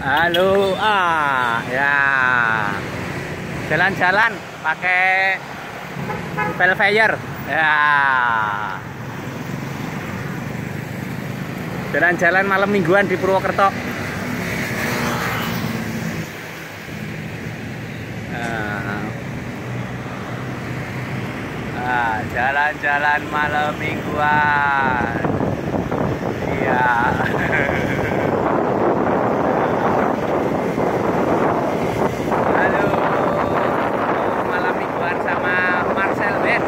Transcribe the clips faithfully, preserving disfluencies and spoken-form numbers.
Halo, ah ya. Jalan-jalan pakai Velfire. Ya. Jalan-jalan malam mingguan di Purwokerto. Nah, jalan-jalan malam mingguan. Iya. Halo, malam mingguan sama Marcel Ben.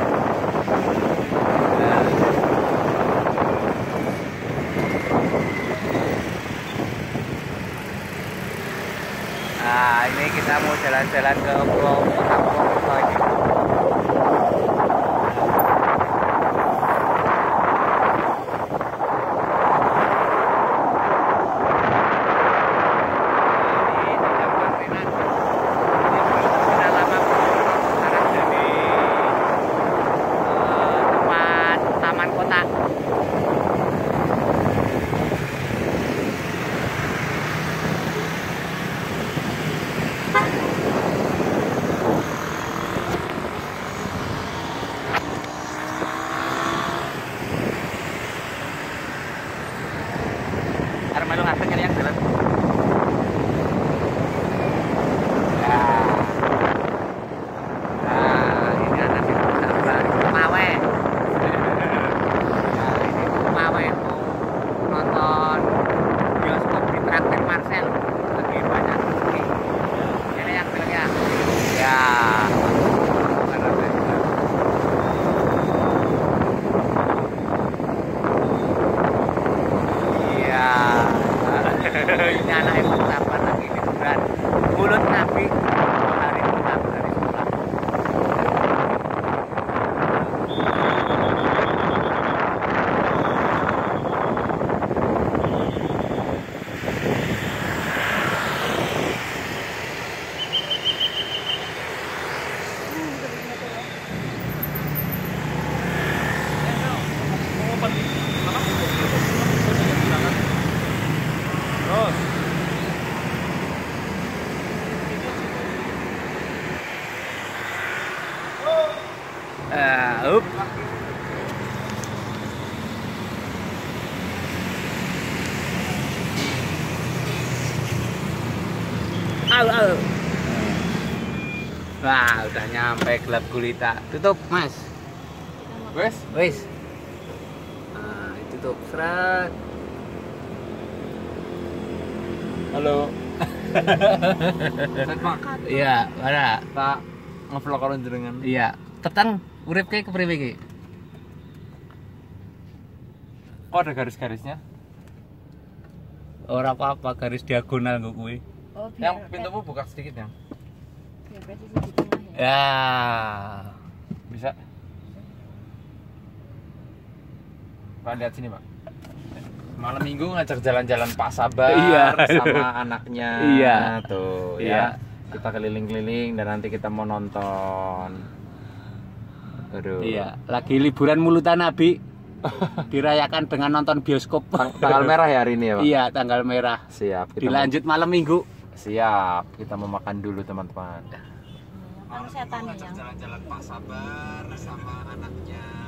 Nah, ini kita mau jalan-jalan ke Pulau Kota Purwokerto ini. Melu ngasih kalian jalan. Ya. Nah, ini anak itu sabar. Mawe. Nah, ini Mawe mau nonton bioskop di traktir Marcel. Lagi banyak rezeki. Ini yang bilangnya. Ya. Ini anak yang sabar lagi liburan mulut nabi hari pertama dari sekolah. Uh, up. Au, au. Wah, udah nyampe gelap gulita. Tutup, Mas. Wes, Wes. Nah, tutup. Seret. halo. Set Pak. Iya, mana? Tak ngevlog karo jenengan. Iya. Tetang urip ke kepriwe iki? Kok ada garis-garisnya? Ora apa-apa, garis diagonal kok kuwi. Oh, Yang pintumu buka sedikit ya. biar presisi di tengah ya. Ya. Bisa. Pak lihat sini, Pak. Malam Minggu ngajak jalan-jalan Pak Sabar Iya. sama anaknya. Iya. Tuh, Iya. ya. Kita keliling-keliling dan nanti kita mau nonton. Aduh. Iya, lagi liburan mulutan Nabi. Dirayakan dengan nonton bioskop. Tang- tanggal merah ya hari ini ya, Pak? Iya, tanggal merah. Siap. Kita Dilanjut malam Minggu. mau- Siap. Kita mau makan dulu, teman-teman. Kamu setan ya, Yang? Jalan-jalan Pak Sabar sama anaknya.